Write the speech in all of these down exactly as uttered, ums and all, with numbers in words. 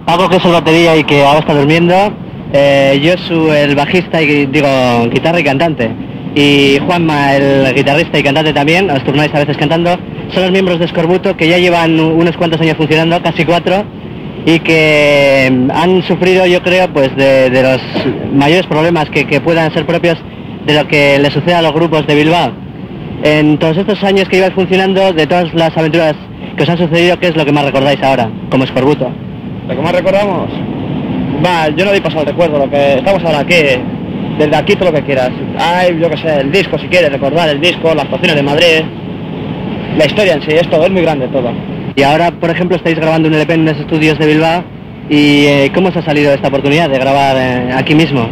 Paco, que es el batería y que ahora está durmiendo, eh, Josu, el bajista y digo, guitarra y cantante, y Juanma, el guitarrista y cantante también, os turnáis a veces cantando, son los miembros de Escorbuto que ya llevan unos cuantos años funcionando, casi cuatro, y que han sufrido, yo creo, pues de, de los mayores problemas que, que puedan ser propios de lo que le sucede a los grupos de Bilbao. En todos estos años que lleváis funcionando, de todas las aventuras que os han sucedido, ¿qué es lo que más recordáis ahora, como Escorbuto? ¿Lo que más recordamos? Va, yo no doy paso al recuerdo, lo que estamos ahora aquí, desde aquí todo lo que quieras. Ay, yo que sé, el disco si quieres, recordar el disco, las actuaciones de Madrid, la historia en sí, es todo, es muy grande todo. Y ahora, por ejemplo, estáis grabando un L P en los estudios de Bilbao, y eh, ¿cómo os ha salido esta oportunidad de grabar eh, aquí mismo?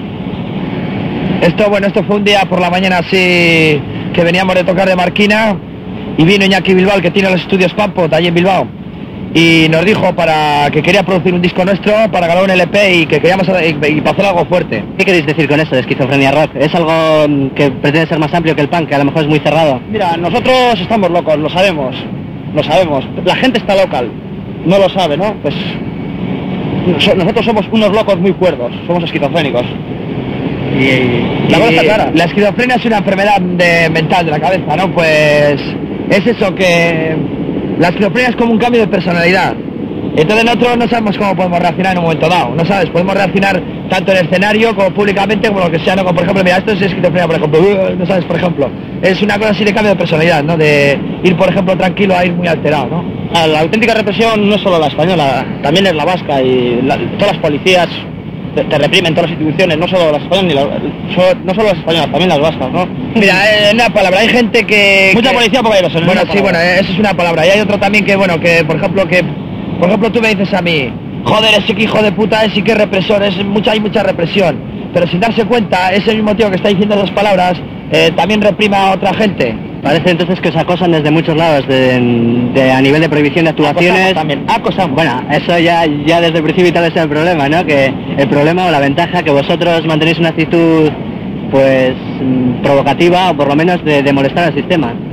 Esto, bueno, esto fue un día por la mañana así, que veníamos de tocar de Marquina, y vino Iñaki Bilbao, que tiene los estudios Pampot, allí en Bilbao, y nos dijo para que quería producir un disco nuestro, para grabar un L P y que queríamos y, y para hacer algo fuerte. ¿Qué queréis decir con eso de esquizofrenia rock? ¿Es algo que pretende ser más amplio que el punk, que a lo mejor es muy cerrado? Mira, nosotros estamos locos, lo sabemos, lo sabemos. La gente está local, no lo sabe, ¿no? Pues nosotros somos unos locos muy cuerdos, somos esquizofrénicos. Y, y, la cosa está clara. La esquizofrenia es una enfermedad de, mental de la cabeza, ¿no? Pues es eso que... La esquizofrenia es como un cambio de personalidad. Entonces nosotros no sabemos cómo podemos reaccionar en un momento dado, ¿no sabes? Podemos reaccionar tanto en el escenario como públicamente, como lo que sea, ¿no? Como por ejemplo, mira, esto es esquizofrenia, por ejemplo, ¿no sabes? Por ejemplo, es una cosa así de cambio de personalidad, ¿no? De ir, por ejemplo, tranquilo a ir muy alterado, ¿no? La auténtica represión no es solo la española, también es la vasca y la, todas las policías te, te reprimen, todas las instituciones, no solo las españolas, ni la, so, no solo las españolas, también las vascas, ¿no? Mira, en una palabra, hay gente que... Mucha que, policía porque hay los... Bueno, sí, bueno, eso es una palabra, y hay otro también que, bueno, que, por ejemplo, que... Por ejemplo, tú me dices a mí, joder, ese que hijo de puta es, sí que es represor, es mucha, hay mucha represión. Pero sin darse cuenta, ese mismo tío que está diciendo esas palabras, eh, también reprima a otra gente. Parece entonces que os acosan desde muchos lados, de, de, a nivel de prohibición de actuaciones. Acosamos también, acosamos. Bueno, eso ya, ya desde el principio tal vez sea el problema, ¿no? Que el problema o la ventaja que vosotros mantenéis una actitud, pues, provocativa o por lo menos de, de molestar al sistema.